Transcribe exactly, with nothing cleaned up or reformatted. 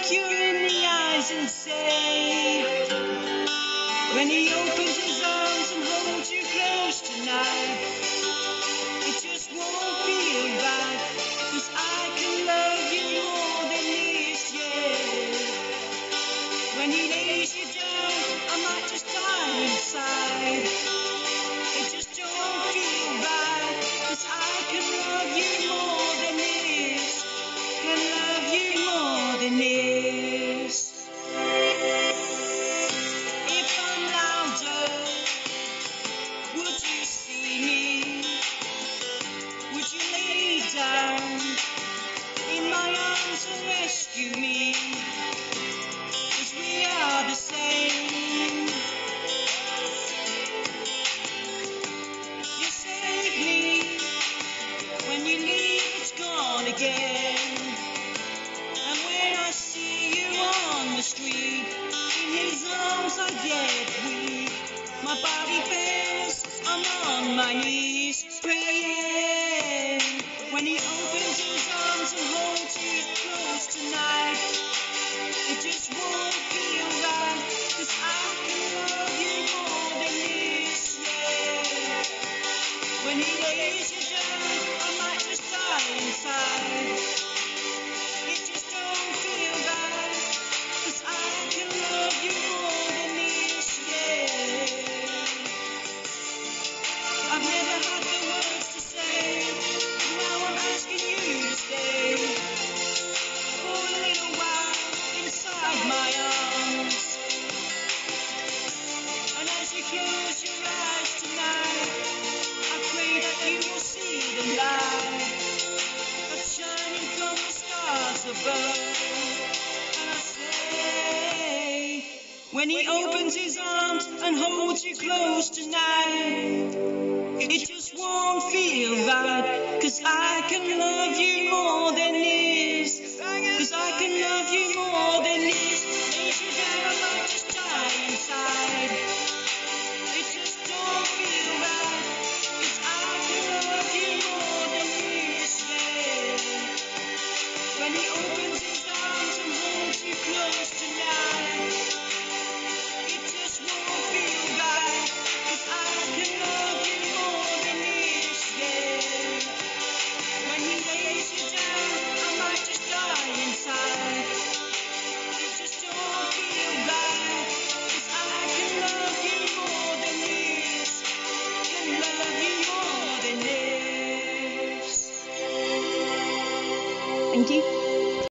look you in the eyes and say, when he opens his arms and holds you close tonight, it just won't feel right, 'cause I can love you more than this, yeah. When he lays you down, I might just die inside. It just don't feel right, 'cause I can love you more than this, can love you more than this. If I'm louder, would you see me? Would you lay down in my arms and rescue me? 'Cause we are the same. You save me, when you leave it's gone again. And when I see you on the street, in his arms I get weak. My body fails, I'm on my knees praying. When he opens his arms and holds you close tonight, it just won't feel right, 'cause I can love you more than this, yeah. When he lays you down, I might just die inside. It just don't feel right, 'cause I can love you more than this, yeah. I've never had the words to say, now I'm asking you to stay for a little while inside my arms. And as you close your eyes tonight, I pray that you will see the light that's shining from the stars above. And I say, when he opens his arms and holds you close tonight, it just won't feel right, 'cause I can love you more than this, 'cause I can love you more than this. Lays you down, I might just die inside. It just don't feel right, 'cause I can love you more than this, yeah. When he opens his arms and holds you close tonight, it just won't feel right, 'cause I can love you more than this, yeah. When he lays you down, I might just die inside. It just don't feel right, 'cause I can love you more than this, can love you more than this. Thank you.